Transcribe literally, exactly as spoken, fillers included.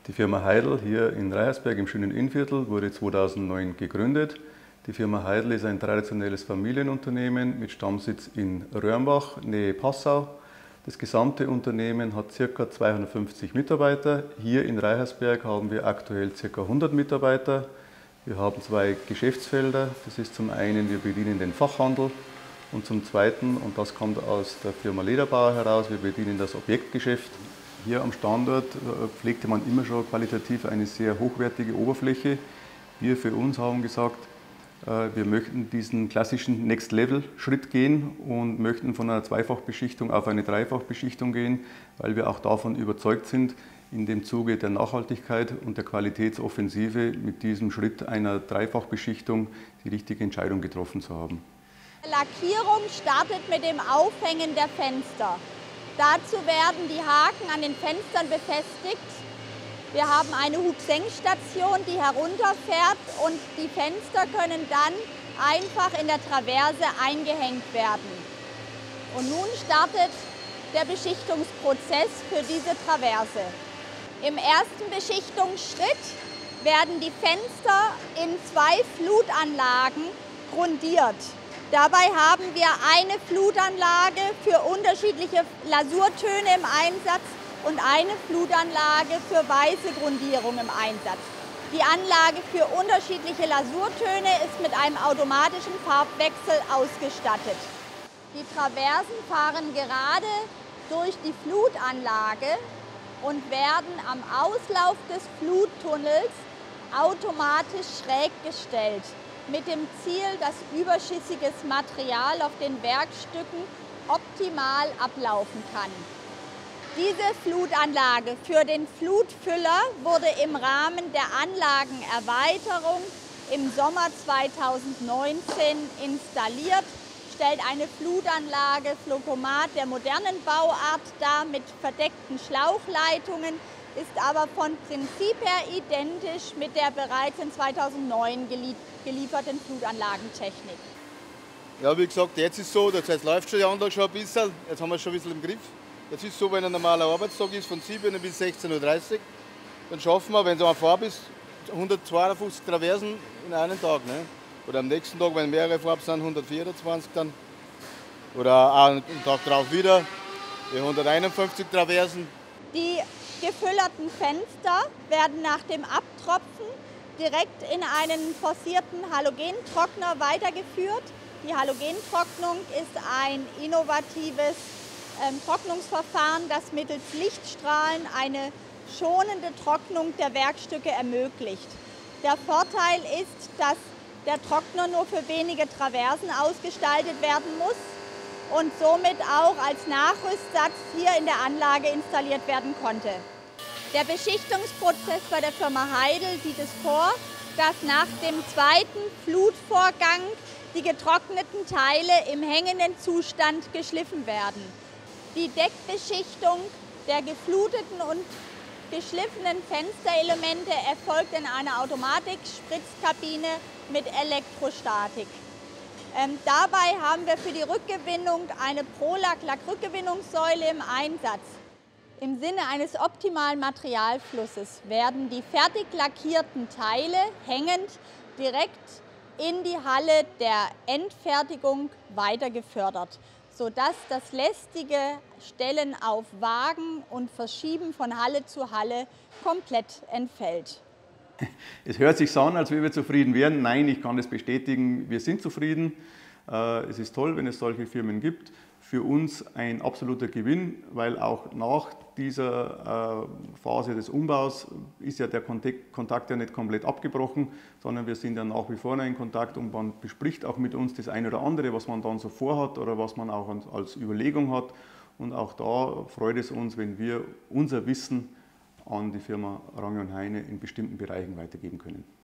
Die Firma Heidel hier in Reihersberg im schönen Innviertel wurde zweitausendneun gegründet. Die Firma Heidel ist ein traditionelles Familienunternehmen mit Stammsitz in Röhrnbach, Nähe Passau. Das gesamte Unternehmen hat ca. zweihundertfünfzig Mitarbeiter. Hier in Reihersberg haben wir aktuell ca. hundert Mitarbeiter. Wir haben zwei Geschäftsfelder. Das ist zum einen, wir bedienen den Fachhandel und zum zweiten, und das kommt aus der Firma Lederbauer heraus, wir bedienen das Objektgeschäft. Hier am Standort pflegte man immer schon qualitativ eine sehr hochwertige Oberfläche. Wir für uns haben gesagt, wir möchten diesen klassischen Next-Level-Schritt gehen und möchten von einer Zweifachbeschichtung auf eine Dreifachbeschichtung gehen, weil wir auch davon überzeugt sind, in dem Zuge der Nachhaltigkeit und der Qualitätsoffensive mit diesem Schritt einer Dreifachbeschichtung die richtige Entscheidung getroffen zu haben. Die Lackierung startet mit dem Aufhängen der Fenster. Dazu werden die Haken an den Fenstern befestigt. Wir haben eine Hubsenkstation, die herunterfährt, und die Fenster können dann einfach in der Traverse eingehängt werden. Und nun startet der Beschichtungsprozess für diese Traverse. Im ersten Beschichtungsschritt werden die Fenster in zwei Flutanlagen grundiert. Dabei haben wir eine Flutanlage für unterschiedliche Lasurtöne im Einsatz und eine Flutanlage für weiße Grundierung im Einsatz. Die Anlage für unterschiedliche Lasurtöne ist mit einem automatischen Farbwechsel ausgestattet. Die Traversen fahren gerade durch die Flutanlage und werden am Auslauf des Fluttunnels automatisch schräg gestellt, mit dem Ziel, dass überschüssiges Material auf den Werkstücken optimal ablaufen kann. Diese Flutanlage für den Flutfüller wurde im Rahmen der Anlagenerweiterung im Sommer zweitausendneunzehn installiert, stellt eine Flutanlage Flocomat der modernen Bauart dar mit verdeckten Schlauchleitungen, ist aber von Prinzip her identisch mit der bereits in zweitausendneun gelieferten Flutanlagentechnik. Ja, wie gesagt, jetzt ist es so, das heißt, läuft schon die Anlage schon ein bisschen, jetzt haben wir es schon ein bisschen im Griff. Jetzt ist es so, wenn ein normaler Arbeitstag ist, von sieben bis sechzehn Uhr dreißig, dann schaffen wir, wenn es eine Farbe ist, hundertzweiundfünfzig Traversen in einem Tag. Ne? Oder am nächsten Tag, wenn mehrere Farben sind, hundertvierundzwanzig dann. Oder auch am Tag darauf wieder, die hunderteinundfünfzig Traversen. Die gefüllerten Fenster werden nach dem Abtropfen direkt in einen forcierten Halogentrockner weitergeführt. Die Halogentrocknung ist ein innovatives ähm, Trocknungsverfahren, das mittels Lichtstrahlen eine schonende Trocknung der Werkstücke ermöglicht. Der Vorteil ist, dass der Trockner nur für wenige Traversen ausgestaltet werden muss und somit auch als Nachrüstsatz hier in der Anlage installiert werden konnte. Der Beschichtungsprozess bei der Firma Heidel sieht es vor, dass nach dem zweiten Flutvorgang die getrockneten Teile im hängenden Zustand geschliffen werden. Die Deckbeschichtung der gefluteten und geschliffenen Fensterelemente erfolgt in einer Automatik-Spritzkabine mit Elektrostatik. Ähm, dabei haben wir für die Rückgewinnung eine Prolack-Lack-Rückgewinnungssäule im Einsatz. Im Sinne eines optimalen Materialflusses werden die fertig lackierten Teile hängend direkt in die Halle der Endfertigung weitergefördert, sodass das lästige Stellen auf Wagen und Verschieben von Halle zu Halle komplett entfällt. Es hört sich so an, als wenn wir zufrieden wären. Nein, ich kann das bestätigen, wir sind zufrieden. Es ist toll, wenn es solche Firmen gibt. Für uns ein absoluter Gewinn, weil auch nach dieser Phase des Umbaus ist ja der Kontakt ja nicht komplett abgebrochen, sondern wir sind ja nach wie vor in Kontakt und man bespricht auch mit uns das eine oder andere, was man dann so vorhat oder was man auch als Überlegung hat. Und auch da freut es uns, wenn wir unser Wissen an die Firma Range und Heine in bestimmten Bereichen weitergeben können.